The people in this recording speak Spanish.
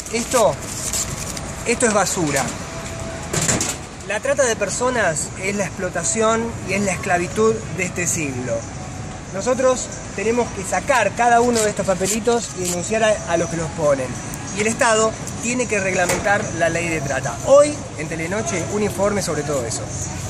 Esto es basura. La trata de personas es la explotación y es la esclavitud de este siglo. Nosotros tenemos que sacar cada uno de estos papelitos y denunciar a los que los ponen. Y el Estado tiene que reglamentar la ley de trata. Hoy, en Telenoche, un informe sobre todo eso.